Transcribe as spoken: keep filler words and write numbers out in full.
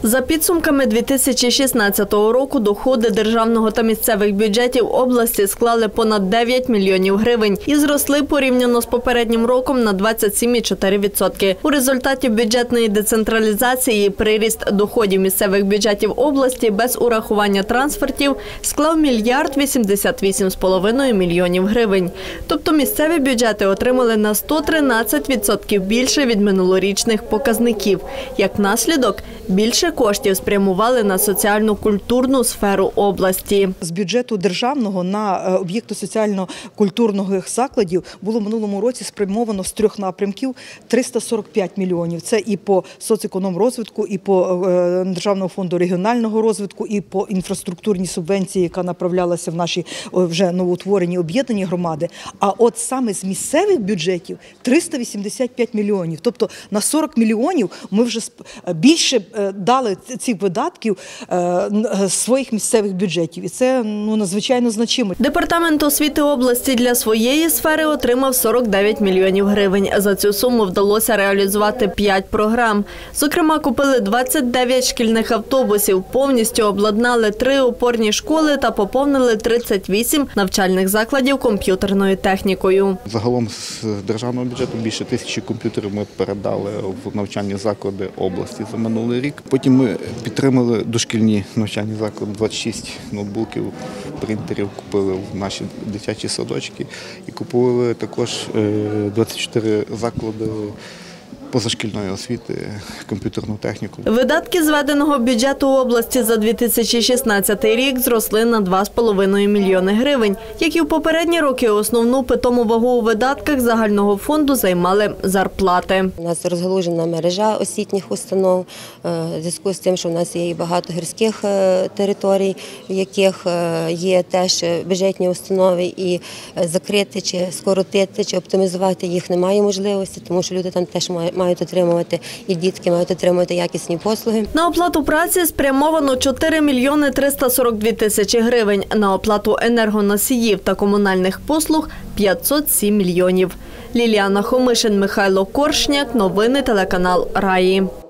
За підсумками дві тисячі шістнадцятого року доходи державного та місцевих бюджетів області склали понад дев'ять мільйонів гривень і зросли порівняно з попереднім роком на двадцять сім цілих чотири десятих відсотка. У результаті бюджетної децентралізації приріст доходів місцевих бюджетів області без урахування трансфертів склав мільярд вісімдесят вісім з половиною мільйонів гривень. Тобто місцеві бюджети отримали на сто тринадцять відсотків більше від минулорічних показників. Як наслідок, більше коштів спрямували на соціально-культурну сферу області. З бюджету державного на об'єкти соціально-культурних закладів було в минулому році спрямовано з трьох напрямків триста сорок п'ять мільйонів. Це і по соцекономрозвитку, і по Державному фонду регіонального розвитку, і по інфраструктурній субвенції, яка направлялася в наші вже новоутворені об'єднані громади. А от саме з місцевих бюджетів триста вісімдесят п'ять мільйонів. Тобто на сорок мільйонів ми вже більше дали цих видатків своїх місцевих бюджетів. І це ну, надзвичайно значимо. Департамент освіти області для своєї сфери отримав сорок дев'ять мільйонів гривень. За цю суму вдалося реалізувати п'ять програм. Зокрема, купили двадцять дев'ять шкільних автобусів, повністю обладнали три опорні школи та поповнили тридцять вісім навчальних закладів комп'ютерною технікою. Загалом з державного бюджету більше тисячі комп'ютерів ми передали в навчальні заклади області за минулий рік. Потім ми підтримали дошкільні навчальні заклади, двадцять шість ноутбуків, принтерів купили в наші дитячі садочки і купували також двадцять чотири заклади позашкільної освіти, комп'ютерну техніку. Видатки зведеного бюджету області за дві тисячі шістнадцятий рік зросли на два з половиною мільйони гривень. Як і в попередні роки, основну питому вагу у видатках загального фонду займали зарплати. У нас розгалужена мережа освітніх установ, в зв'язку з тим, що в нас є і багато гірських територій, в яких є теж бюджетні установи, і закрити, чи скоротити, чи оптимізувати їх немає можливості, тому що люди там теж мають мають отримувати, і дітки мають отримувати якісні послуги. На оплату праці спрямовано чотири мільйони триста сорок дві тисячі гривень, на оплату енергоносіїв та комунальних послуг – п'ятсот сім мільйонів. Ліліана Хомишин, Михайло Коршняк. Новини телеканал Раї.